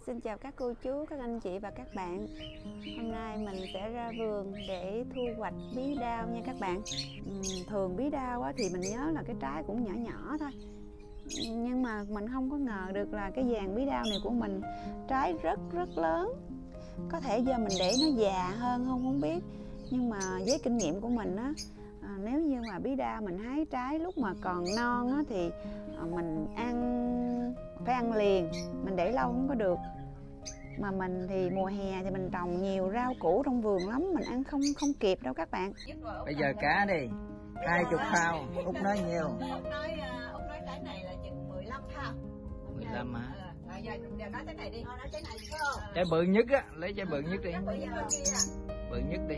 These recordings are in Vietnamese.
Xin chào các cô chú, các anh chị và các bạn. Hôm nay mình sẽ ra vườn để thu hoạch bí đao nha các bạn. Thường bí đao thì mình nhớ là cái trái cũng nhỏ nhỏ thôi. Nhưng mà mình không có ngờ được là cái dàn bí đao này của mình trái rất lớn. Có thể do mình để nó già hơn không biết. Nhưng mà với kinh nghiệm của mình á, nếu như mà bí đao mình hái trái lúc mà còn non á, thì mình phải ăn liền, mình để lâu không có được. Mà mình thì mùa hè thì mình trồng nhiều rau củ trong vườn lắm, mình ăn không kịp đâu các bạn. Bây giờ cá đi 20 phao, Út nói nhiêu? Út nói cái này là chừng 15 phao. 15 hả? Rồi giờ nói cái này đi. Nói cái này phải không? Trái bự nhất á, lấy trái bự nhất đi. Bự nhất đi.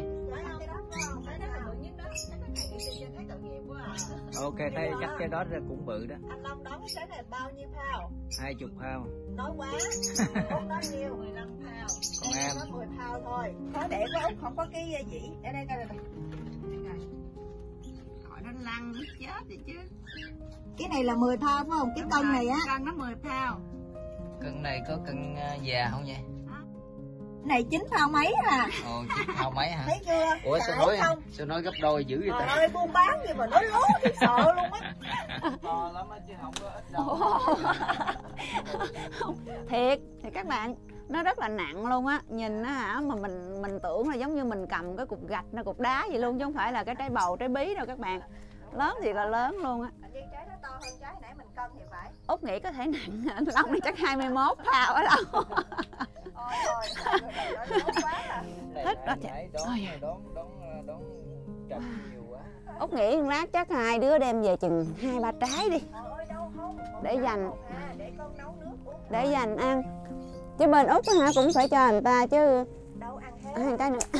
Ok, thấy chắc cái đó cũng bự đó. Anh Long đoán cái này bao nhiêu phao? 20 phao. Nói quá. Út nói nhiêu? 15 phao. Còn em? Nói 10 phao thôi. Thôi để của Út không có cái gì. Ở đây coi này. Hỏi nó lăn nó chết vậy chứ. Cái này là 10 phao phải không? Cái cân này á. Cân nó 10 phao. Cân này có cân già không vậy? Này 9 phao mấy à? Ồ, 9 phao mấy hả? Thấy chưa? Ủa sao nói gấp đôi dữ vậy ta? Trời ơi, buôn bán gì mà nói lố thì sợ luôn á. To lắm á chứ không có ít đâu. Thiệt thì các bạn, nó rất là nặng luôn á. Nhìn nó hả, mà mình tưởng là giống như mình cầm cái cục gạch, cục đá vậy luôn, chứ không phải là cái trái bầu, trái bí đâu các bạn. Lớn thì là lớn luôn á. Trái nó to hơn trái nãy mình cân thì phải. Út nghĩ có thể nặng, anh Long này chắc 21 phao ở đâu. Thích quá trời. Đón trồng nhiều quá. Út nghĩ lát chắc hai đứa đem về chừng 2-3 trái đi. Để dành. Để dành ăn. Chứ bên Út hả cũng phải cho người ta chứ. Đâu ăn hết. Ăn cái nữa.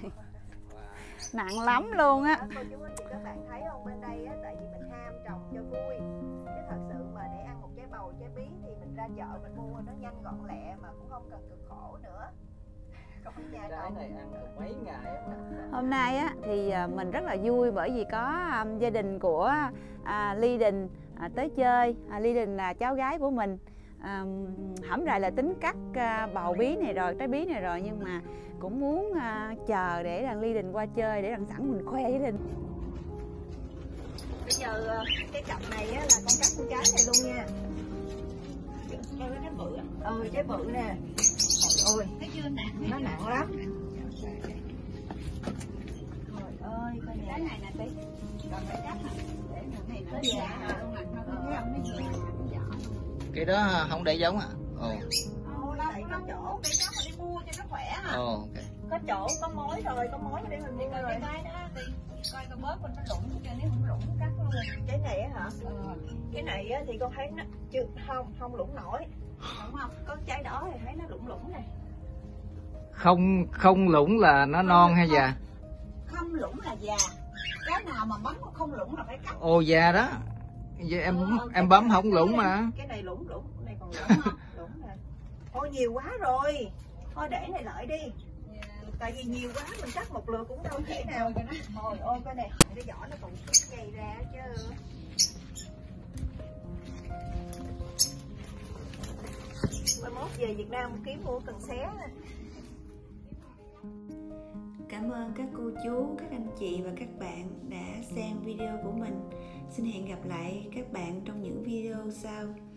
Nặng lắm luôn á. Cô chú anh chị các bạn thấy không, bên đây á, tại vì mình ham trồng cho vui, chứ thật sự mà để ăn một trái bầu, trái bí thì mình ra chợ mình mua nó nhanh gọn lẹ mà cũng không cần cực khổ nữa. Trái này ăn được mấy ngày mà. Hôm nay á thì mình rất là vui bởi vì có gia đình của Ly Đình tới chơi. Ly Đình là cháu gái của mình. Hổm rày là tính cắt bầu bí này rồi, trái bí này rồi, nhưng mà cũng muốn chờ để đàn Ly Đình qua chơi để đằng sẵn mình khoe với Đình. Bây giờ cái cặp này á, là con cắt con trái này luôn nha. Coi cái bự á. Trái bự nè. Trời ơi, thấy chưa, nặng, nó nặng lắm. Trời ơi, coi nè. Cái này nè tí. Còn phải cắt hả? Để một này nó già hả? Cái đó không để giống à? Ồ. Tại có chỗ, cái đó mình đi mua cho nó khỏe hả? Ồ, ok. Có chỗ, có mối rồi, có mối để mình mua rồi. Cái đó đi. Coi con bớt mình nó lủng cho, nếu không lủng cắt luôn. Cái này á hả? Cái này á thì con thấy nó chưa, không lủng nổi. Đúng không? Có trái đỏ thì thấy nó lủng nè. Không lủng là nó non hay già? Không lủng là già. Cái nào mà bấm không lủng là phải cắt. Ồ, già đó. Vậy em bấm không lủng mà. Cái này lủng, cái này còn lủng không? Lủng nè. Thôi nhiều quá rồi. Thôi để này lợi đi. Tại vì nhiều quá mình cắt một lượt cũng đâu thể nào. Thôi ôi coi nè, cái vỏ nó còn gây ra chứ. Mai mốt về Việt Nam kiếm mua cần xé. Cảm ơn các cô chú, các anh chị và các bạn đã xem video của mình. Xin hẹn gặp lại các bạn trong những video sau.